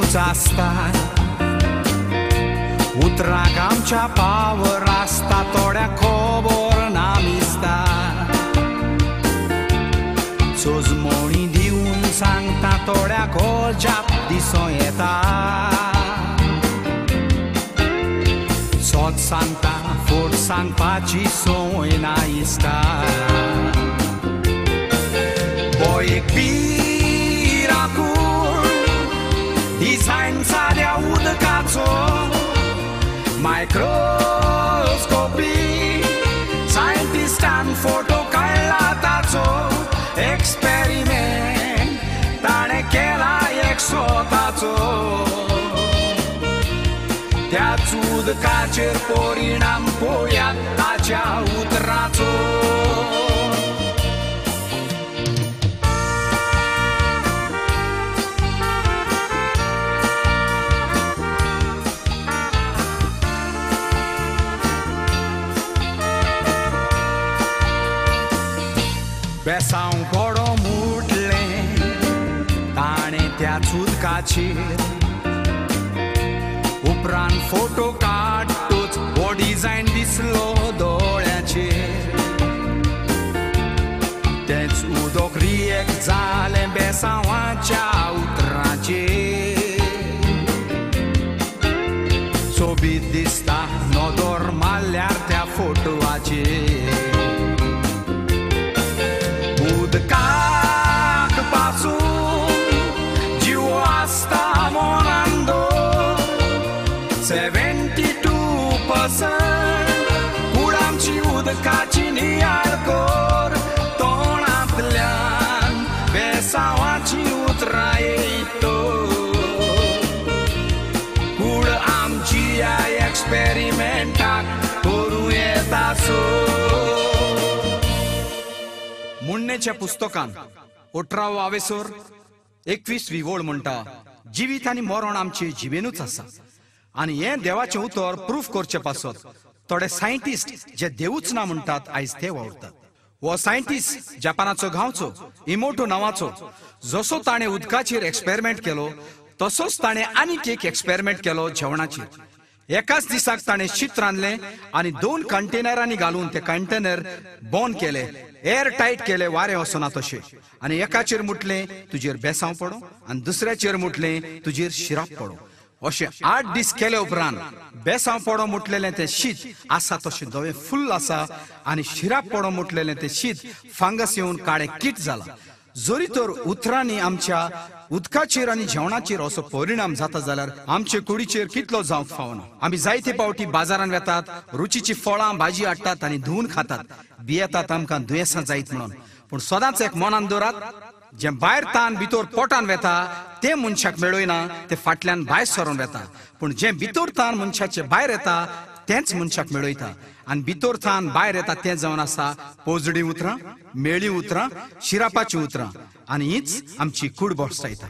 बेनूच आसता उतराक आमच्या पावर आसता थोड्या खबर नामिसता सोजमोणी दिवन सांगता थोड्या खोजाप दिसो येता सोच सांगता फोट सांगपाची सोय ना इस्ता हो एक पीर राखून डिझायन साद्या उदकाचो मायक्रोस्कोपी सायंटिस्टान फोटो काडला ताचो एक्सपेरिमेंट ताणे केला एक स्वताचो त्याच उदकाचेर परिणाम पळोवया ताच्या उतराचो बेसांव बडो मुटलें ताणें त्याच उदकाचेर उपरांत फोटो काडटूच हो डिझायन दिसलो दोळ्याचेर तेंच उदक रिएक्ट जालें बेसांवाच्या उतराचेर सोबीत दिसता नदर मारल्यार त्या फोटोवाचेर उदकाक पासून जीव आसता मोनांदो 72% कूड आमची उदकाची नियाळ कोर तोंडांतल्यान बेसांवाची उतरां येतो कूड आमची ह्या एक्सपेरिमेंटाक करूं येता सो मुन्नेच्या पुस्तकान 18 वावेसोर 21वी ओळ म्हणटा जिवीत आनी मरण आमचे जिवेनूच आसा आनी हे देवाचें उतर प्रूफ करचे पासत थोडे सायंटिस्ट जे देवूच ना म्हणटात आयज ते वावरतात हो सायंटिस्ट जपानाचो गांवचो इमोटो नांवाचो जसो ताणें उदकाचेर एक्सपेरिमेंट केलो तसोच ताणें आनीक एक एक्सपेरिमेंट केलो जेवणाचेर एकाच दिसाक ताणें शीत रांदलें आनी 2 कंटेनरांनी घालून ते कंटेनर बंद केले एअर टायट केले वारें वचना तशें आनी एकाचेर मुटलें तुजेर बेसांव पडो आनी दुसऱ्याचेर मुटलें तुजेर शिराप पडो अशें 8 दीस केले उपरांत बेसांव पडो मुटलेलें तें शीत आसा तशें धवें फुल्ल आसा आनी शिराप पडो मुटलेलें तें शीत फांगस येवन काळें कीट जाला जरी तर उतरांनी आमच्या उदकाचेर आनी जेवणाचेर असो परिणाम जाता जाल्यार आमचे कुडीचेर कितलो जावंक फावना आमी जायते पावटी बाजारांत वेतात रुचीची फळां भाजी हाडटात आनी धुवन खातात भियेतात आमकां दुयेंसां जायत म्हणून पूण सदांच एक मनान दवरात जे भायर तान भितर पोटान वेता ते मनशाक मेळयना ते फाटल्यान भायर सरोन वेता पूण जे भितर तान मनशाचे भायर येता तेंच मनशाक मेळयता आनी भितर तान भायर येता तें जावन आसा पोजडी उतरां मेळी उतरां शिरापाची उतरां आनी हीच आमची कूड बोसतायता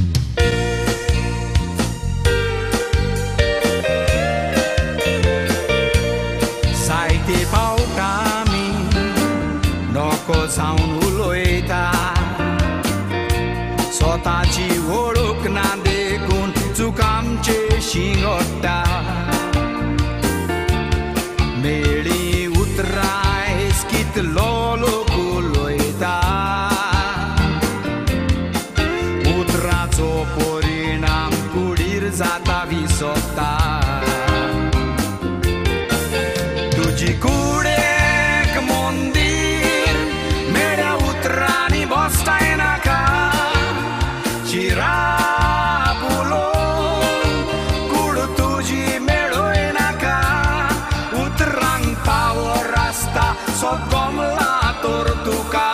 जायते फावट आमी नोको जावन उलयता स्वताची वळख ना देखून चूक आमचे शिंगोडटा मेळी उतरां कितलो लोक उलयता उतराचो परिणाम कुडीर जाता विसोता तुजी कुडेक मंदीर मेळ्या उतरांनी बसताय नाका शिराप उलोवन कूड तुजी मेळय नाका उतरांक पावर आसता सो गोमला तर तुका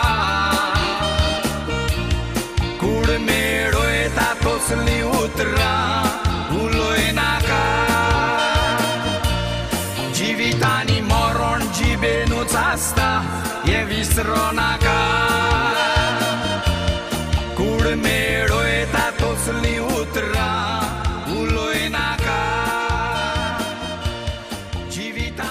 कूड मेळयता तसली उतरां उलय नाका जिवीत आनी मरण जिबेनूच आसता हें विसरो नाका कूड मेळयता तसली उतरां उलय नाका जिवीत